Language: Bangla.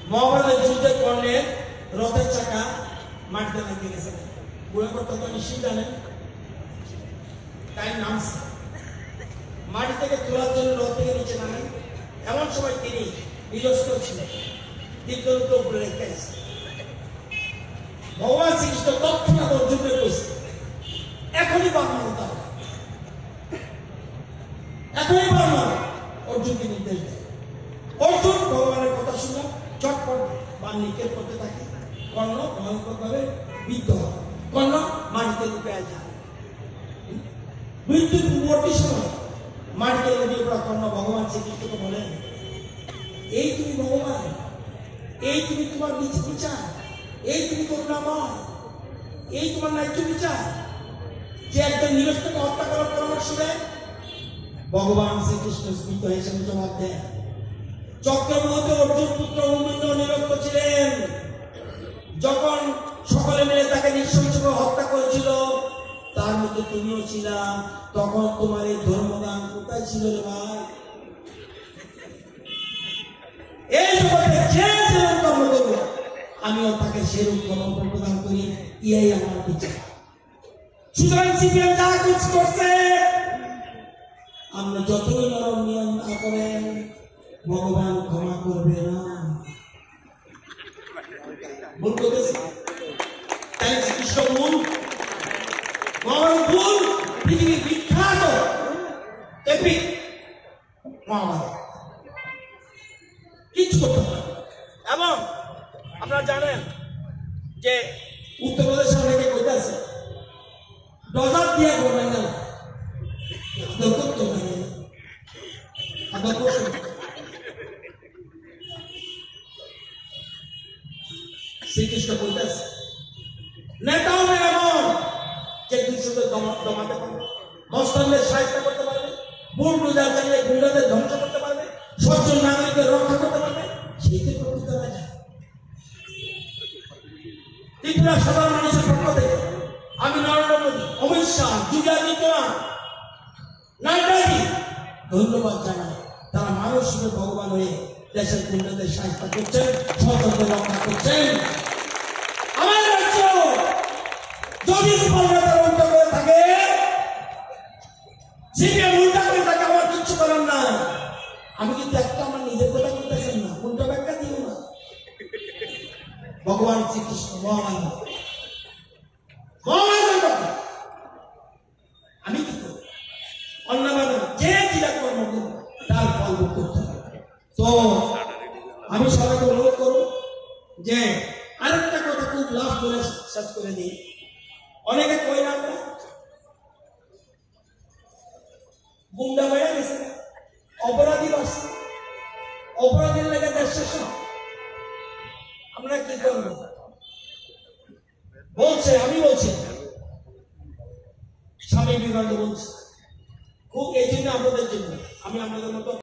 মহাভারতের যুদ্ধে কর্ণের রথের চাকা মাটিতে লাগিয়ে গেছে। বুড়ে করতে তো নিশ্চয়ই জানেন, তাই নামছে মাটি থেকে তোলার জন্য রথ থেকে নিচে নামেন। এমন সময় তিনি নিজস্ব ছিলেন, তীর্থরূপে উপরে রেখে গেছে। ভগবান শ্রীকৃষ্ণ তৎক্ষণাৎ অর্জুনকে কইছে, এখনই বান মারো, তার এখনই বান মারো। অর্জুনকে নির্দেশ দেয়। অর্জুন ভগবানের কথা শুনে চটপট বান নিক্ষেপ করতে থাকে। কর্ণ ভয়ঙ্কর ভাবে বিদ্ধ হয়। কর্ণ মাটিতে লুকিয়ে যায়। মৃত্যুর পূর্ববর্তী সময় মাটিতে লুকিয়ে পড়া কর্ণ ভগবান শ্রীকৃষ্ণকে বলেন, এই তুমি ভগবান, এই তুমি তোমার বিচার, এই তুমি করুণাময়, এই তোমার ন্যায্য বিচার যে একজন নিরস্তকে হত্যা করার পরামর্শ দেয়? ভগবান শ্রীকৃষ্ণ স্মিত হিসেবে জবাব দেন, চক্রবর্তী অর্জুন পুত্র অভিমন্যু নিরস্ত ছিলেন। যখন সকলে মিলে তাকে নৃশংসভাবে হত্যা করেছিল, তার মধ্যে তুমিও ছিলা। তখন তোমার এই ধর্মদান কোথায় ছিল রে ভাই? এই জগতে যে যেরকম কর্ম করবো, আমিও তাকে সেরকম কর্ম প্রদান করি। ইয়াই আমার বিচার। সুতরাং সিপিএম যা কিছু করছে, আমরা যতই নরম নিয়ম না করেন, ভগবান ক্ষমা করবে না। ভুল করেছে, তাই শ্রীকৃষ্ণ ভুল, ভগবান ভুল। পৃথিবীর বিখ্যাত এপিক মহাভারত কিছু করতে পারে। এবং আপনারা জানেন যে উত্তরপ্রদেশে অনেকে কইতেছে ডজার দিয়ে করবেন না, করতে পারে না। শ্রীকৃষ্ণ কইতেছে নেতা হবে এমন যে দুইশোকে দমাতে পারবে, মস্তানদের সাহায্য করতে পারবে, বুলডোজার চালিয়ে গুন্ডাদের ধ্বংস করতে পারবে, সজ্জন নাগরিকদের রক্ষা করতে পারবে। সেইটি প্রকৃত রাজা। ত্রিপুরা সাধারণ মানুষের পক্ষ থেকে আমি নরেন্দ্র মোদী, অমিত শাহ, যোগী আদিত্যনাথ, নাড্ডাজি ধন্যবাদ জানাই। তারা মানুষ হিসেবে ভগবান হয়ে দেশের গুন্ডাদের সাহায্য করছেন, সচেতন রক্ষা করছেন। আমার রাজ্য যদি নেতার উল্টো করে থাকে, সিপিএম উল্টা করে থাকে, আমার কিচ্ছু করার না। আমি কিন্তু একটা আমার নিজের কথা বলতেছেন না, উল্টো ব্যাখ্যা দিও না। ভগবান শ্রীকৃষ্ণ মহামান্য কথা আমি কি করি? অন্যভাবে যে যেটা কর্ম করবো তার ফল ভোগ করতে হবে। তো আমি সবাইকে অনুরোধ করব যে আরেকটা কথা খুব লাভ করে শেষ করে দিই। অনেকে কই না গুন্ডা বেড়ে গেছে, অপরাধী বাড়ছে, অপরাধীর লেগে দেশ শেষ। আমরা কি করবো? বলছে, আমি বলছি, স্বামী বিবেকানন্দ বলছে, খুব এই জন্য আপনাদের জন্য আমি আপনাদের মতো